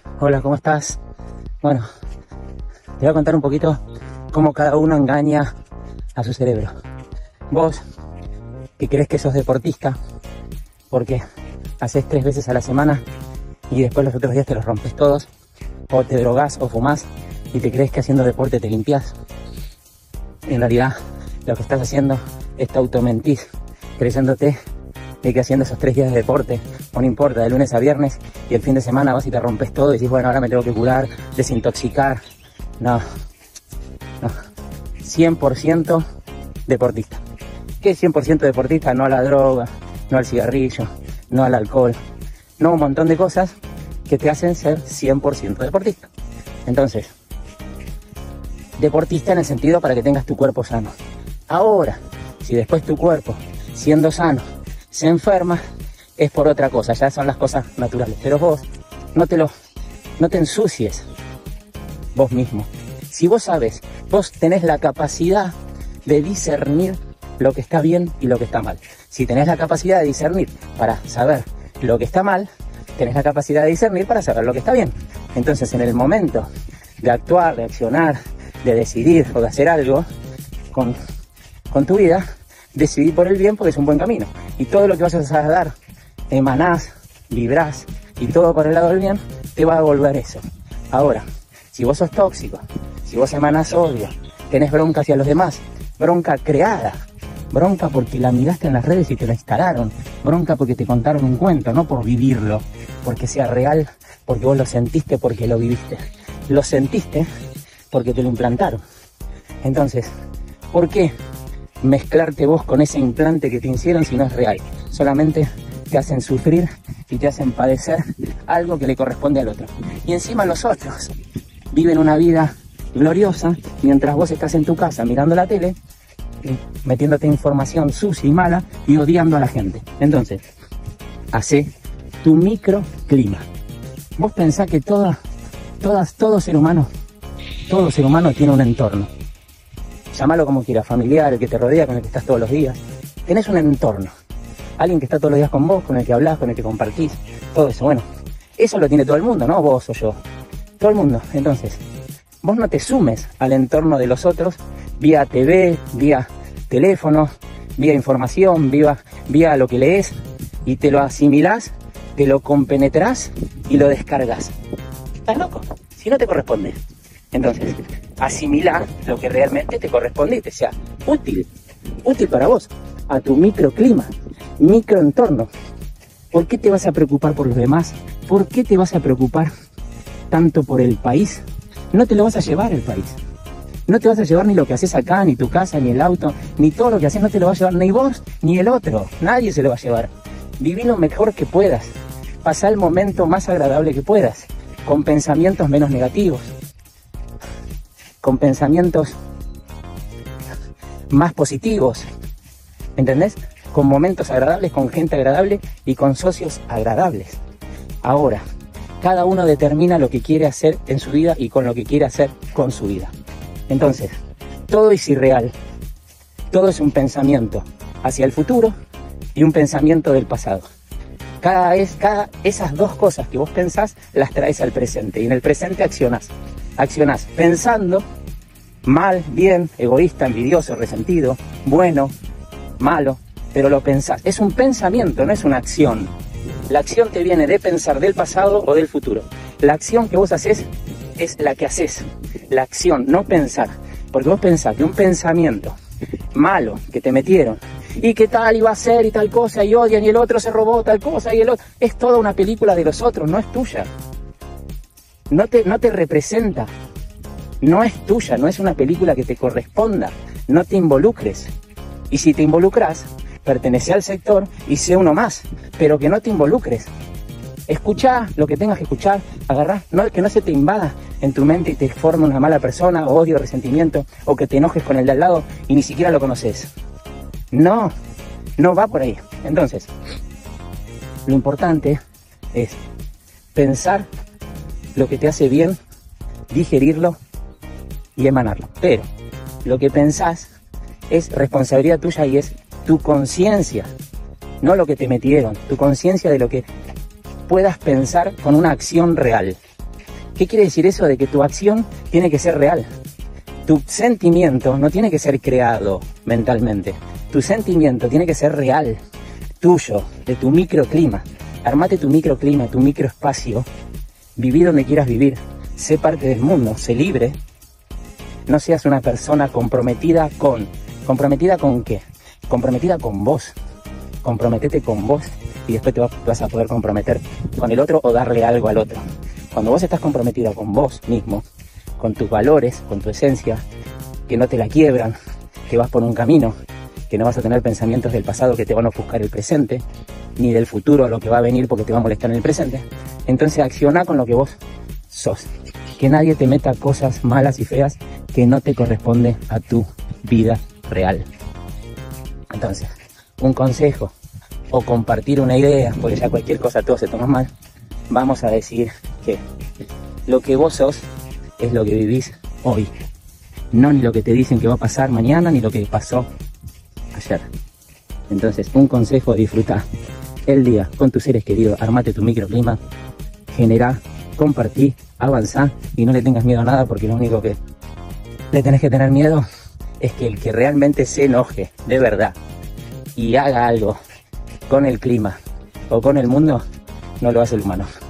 Hola, ¿cómo estás? Bueno, te voy a contar un poquito cómo cada uno engaña a su cerebro. Vos, que crees que sos deportista, porque haces 3 veces a la semana y después los otros días te los rompes todos, o te drogás o fumás y te crees que haciendo deporte te limpiás. En realidad, lo que estás haciendo es te automentís, creyéndote de que haciendo esos 3 días de deporte, o no importa, de lunes a viernes, y el fin de semana vas y te rompes todo y decís, bueno, ahora me tengo que curar, desintoxicar. No. 100% deportista. ¿Qué es 100% deportista? No a la droga, no al cigarrillo, no al alcohol, no un montón de cosas que te hacen ser 100% deportista. Entonces, deportista en el sentido para que tengas tu cuerpo sano. Ahora, si después tu cuerpo, siendo sano, se enferma, es por otra cosa, ya son las cosas naturales. Pero vos no te ensucies vos mismo. Si vos sabés, vos tenés la capacidad de discernir lo que está bien y lo que está mal. Si tenés la capacidad de discernir para saber lo que está mal, tenés la capacidad de discernir para saber lo que está bien. Entonces, en el momento de actuar, de accionar, de decidir o de hacer algo con tu vida, decidí por el bien porque es un buen camino. Y todo lo que vas a dar, emanás, vibrás y todo por el lado del bien, te va a devolver eso. Ahora, si vos sos tóxico, si vos emanás odio, tenés bronca hacia los demás, bronca creada, bronca porque la miraste en las redes y te la instalaron, bronca porque te contaron un cuento, no por vivirlo, porque sea real, porque vos lo sentiste, porque lo viviste. Lo sentiste porque te lo implantaron. Entonces, ¿por qué mezclarte vos con ese implante que te hicieron si no es real? Solamente te hacen sufrir y te hacen padecer algo que le corresponde al otro. Y encima los otros viven una vida gloriosa mientras vos estás en tu casa mirando la tele, metiéndote información sucia y mala y odiando a la gente. Entonces, hacé tu microclima. Vos pensás que todo ser humano tiene un entorno. Llámalo como quieras, familiar, el que te rodea, con el que estás todos los días. Tenés un entorno. Alguien que está todos los días con vos, con el que hablás, con el que compartís. Todo eso, bueno, eso lo tiene todo el mundo, ¿no? Vos o yo. Todo el mundo. Entonces, vos no te sumes al entorno de los otros vía TV, vía teléfono, vía información, vía lo que lees, y te lo asimilás, te lo compenetrás y lo descargas. ¿Estás loco? Si no te corresponde. Entonces, asimilá lo que realmente te corresponde y te sea útil para vos, a tu microclima, microentorno. ¿Por qué te vas a preocupar por los demás? ¿Por qué te vas a preocupar tanto por el país? No te lo vas a llevar el país. No te vas a llevar ni lo que haces acá, ni tu casa, ni el auto, ni todo lo que haces, no te lo va a llevar ni vos, ni el otro. Nadie se lo va a llevar. Viví lo mejor que puedas. Pasá el momento más agradable que puedas, con pensamientos menos negativos, con pensamientos más positivos, ¿entendés? Con momentos agradables, con gente agradable y con socios agradables. Ahora, cada uno determina lo que quiere hacer en su vida y con lo que quiere hacer con su vida. Entonces, todo es irreal, todo es un pensamiento hacia el futuro y un pensamiento del pasado. Esas dos cosas que vos pensás las traes al presente, y en el presente accionás pensando mal, bien, egoísta, envidioso, resentido, bueno, malo, pero lo pensás. Es un pensamiento, no es una acción. La acción te viene de pensar del pasado o del futuro. La acción que vos haces es la que haces. La acción, no pensar. Porque vos pensás que un pensamiento malo que te metieron y que tal iba a ser y tal cosa y odian y el otro se robó tal cosa y el otro, es toda una película de los otros, no es tuya. No te representa. No es tuya, no es una película que te corresponda. No te involucres. Y si te involucras, pertenece al sector y sé uno más, pero que no te involucres. Escuchá lo que tengas que escuchar, agarrá, que no se te invada en tu mente y te forme una mala persona, odio, resentimiento, o que te enojes con el de al lado y ni siquiera lo conoces. No va por ahí. Entonces, lo importante es pensar lo que te hace bien, digerirlo y emanarlo. Pero lo que pensás es responsabilidad tuya y es tu conciencia, no lo que te metieron, tu conciencia de lo que puedas pensar con una acción real. ¿Qué quiere decir eso? De que tu acción tiene que ser real. Tu sentimiento no tiene que ser creado mentalmente. Tu sentimiento tiene que ser real, tuyo, de tu microclima. Armate tu microclima, tu microespacio. Viví donde quieras vivir. Sé parte del mundo, sé libre. No seas una persona comprometida con... ¿Comprometida con qué? Comprometida con vos. Comprométete con vos y después te vas a poder comprometer con el otro o darle algo al otro. Cuando vos estás comprometido con vos mismo, con tus valores, con tu esencia, que no te la quiebran, que vas por un camino, que no vas a tener pensamientos del pasado que te van a ofuscar el presente, ni del futuro lo que va a venir porque te va a molestar en el presente. Entonces acciona con lo que vos sos. Que nadie te meta cosas malas y feas que no te corresponde a tu vida real. Entonces, un consejo o compartir una idea, porque ya cualquier cosa todo se toma mal, vamos a decir que lo que vos sos es lo que vivís hoy, no ni lo que te dicen que va a pasar mañana ni lo que pasó ayer. Entonces, un consejo: disfruta el día con tus seres queridos, armate tu microclima, generá, compartí, avanzá y no le tengas miedo a nada, porque lo único que le tenés que tener miedo es que el que realmente se enoje de verdad y haga algo con el clima o con el mundo, no lo hace el humano.